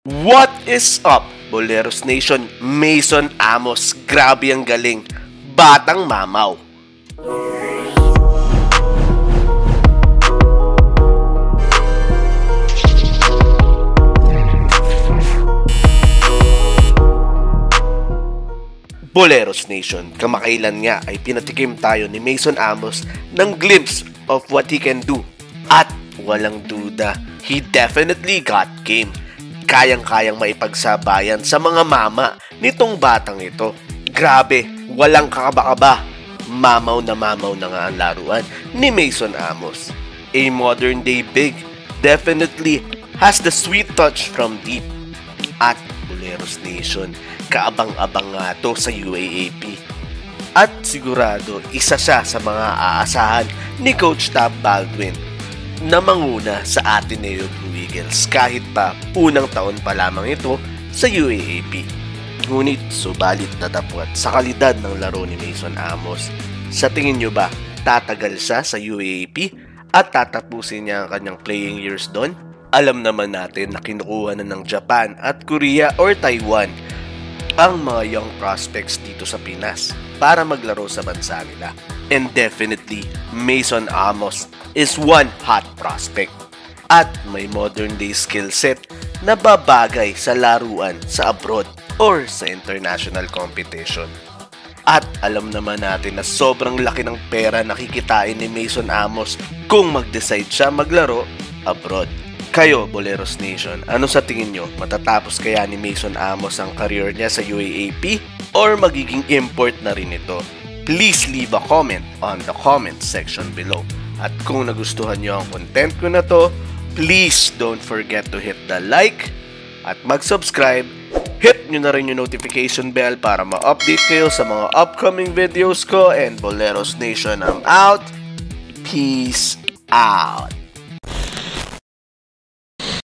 What is up, Boleros Nation? Mason Amos, grabe ang galing. Batang mamaw. Boleros Nation, kamakailan nga ay pinatikim tayo ni Mason Amos ng glimpse of what he can do. At walang duda, he definitely got game. Kayang-kayang maipagsabayan sa mga mama nitong batang ito. Grabe, walang kakaba-kaba. Mamaw na nga ang laruan ni Mason Amos. A modern day big, definitely has the sweet touch from deep. At Boleros Nation, kaabang-abang nga to sa UAAP. At sigurado, isa siya sa mga aasahan ni Coach Tab Baldwin na manguna sa Ateneo Blue Eagles kahit pa unang taon pa lamang ito sa UAAP. Ngunit subalit na dapat sa kalidad ng laro ni Mason Amos. Sa tingin nyo ba, tatagal siya sa UAAP at tatapusin niya ang kanyang playing years doon? Alam naman natin na kinukuha na ng Japan at Korea or Taiwan ang mga young prospects dito sa Pinas para maglaro sa bansa nila. And definitely, Mason Amos is one hot prospect at may modern day skill set na babagay sa laruan sa abroad or sa international competition. At alam naman natin na sobrang laki ng pera na kikitain ni Mason Amos kung mag-decide siya maglaro abroad. Kayo, Boleros Nation, ano sa tingin nyo? Matatapos kaya ni Mason Amos ang career niya sa UAAP or magiging import na rin ito? Please leave a comment on the comment section below. At kung nagustuhan nyo ang content ko na to, please don't forget to hit the like at mag-subscribe. Hit nyo na rin yung notification bell para ma-update kayo sa mga upcoming videos ko. And Boleros Nation, I'm out. Peace out.